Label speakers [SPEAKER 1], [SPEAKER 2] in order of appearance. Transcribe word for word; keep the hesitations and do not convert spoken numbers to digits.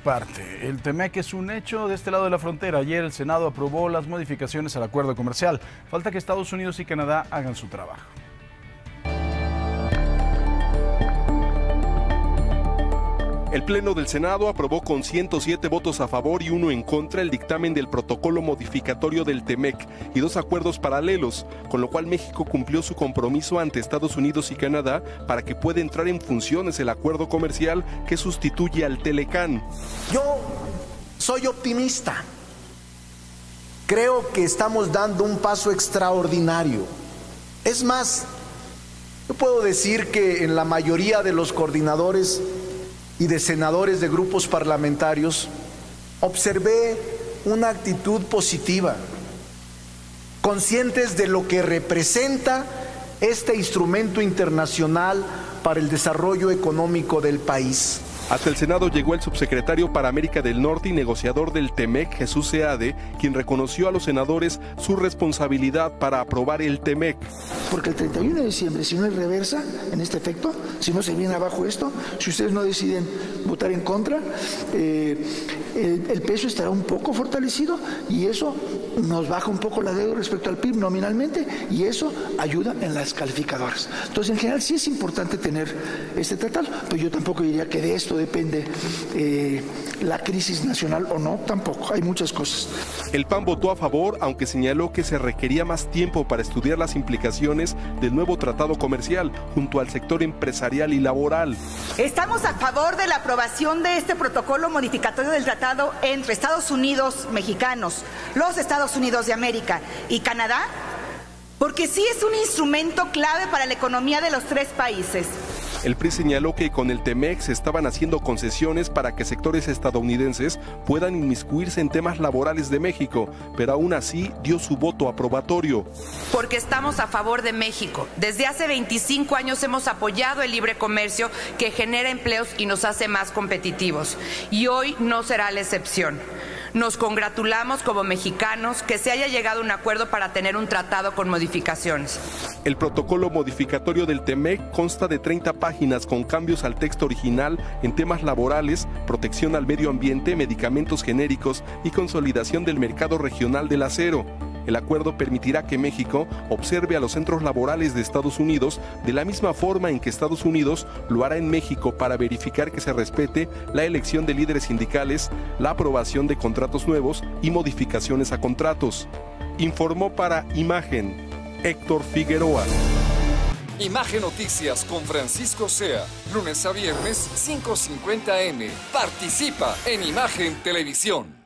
[SPEAKER 1] parte. El Temec es un hecho de este lado de la frontera. Ayer el Senado aprobó las modificaciones al acuerdo comercial. Falta que Estados Unidos y Canadá hagan su trabajo.
[SPEAKER 2] El Pleno del Senado aprobó con ciento siete votos a favor y uno en contra el dictamen del protocolo modificatorio del Temec y dos acuerdos paralelos, con lo cual México cumplió su compromiso ante Estados Unidos y Canadá para que pueda entrar en funciones el acuerdo comercial que sustituye al Telecán.
[SPEAKER 3] Yo soy optimista. Creo que estamos dando un paso extraordinario. Es más, yo puedo decir que en la mayoría de los coordinadores y de senadores de grupos parlamentarios, observé una actitud positiva, conscientes de lo que representa este instrumento internacional para el desarrollo económico del país.
[SPEAKER 2] Hasta el Senado llegó el subsecretario para América del Norte y negociador del Temec, Jesús Seade, quien reconoció a los senadores su responsabilidad para aprobar el Temec.
[SPEAKER 4] Porque el treinta y uno de diciembre, si no hay reversa en este efecto, si no se viene abajo esto, si ustedes no deciden votar en contra, eh, el, el peso estará un poco fortalecido y eso nos baja un poco la deuda respecto al P I B nominalmente y eso ayuda en las calificadoras. Entonces, en general, sí es importante tener este tratado, pero yo tampoco diría que de esto depende eh, la crisis nacional o no, tampoco, hay muchas cosas.
[SPEAKER 2] El P A N votó a favor, aunque señaló que se requería más tiempo para estudiar las implicaciones del nuevo tratado comercial junto al sector empresarial y laboral.
[SPEAKER 5] Estamos a favor de la aprobación de este protocolo modificatorio del tratado entre Estados Unidos mexicanos, los Estados Unidos de América y Canadá, porque sí es un instrumento clave para la economía de los tres países.
[SPEAKER 2] El P R I señaló que con el Temec se estaban haciendo concesiones para que sectores estadounidenses puedan inmiscuirse en temas laborales de México, pero aún así dio su voto aprobatorio.
[SPEAKER 6] Porque estamos a favor de México. Desde hace veinticinco años hemos apoyado el libre comercio que genera empleos y nos hace más competitivos. Y hoy no será la excepción. Nos congratulamos como mexicanos que se haya llegado a un acuerdo para tener un tratado con modificaciones.
[SPEAKER 2] El protocolo modificatorio del Temec consta de treinta páginas con cambios al texto original en temas laborales, protección al medio ambiente, medicamentos genéricos y consolidación del mercado regional del acero. El acuerdo permitirá que México observe a los centros laborales de Estados Unidos de la misma forma en que Estados Unidos lo hará en México para verificar que se respete la elección de líderes sindicales, la aprobación de contratos nuevos y modificaciones a contratos. Informó para Imagen, Héctor Figueroa.
[SPEAKER 7] Imagen Noticias con Francisco Sea, lunes a viernes, cinco cincuenta eme. Participa en Imagen Televisión.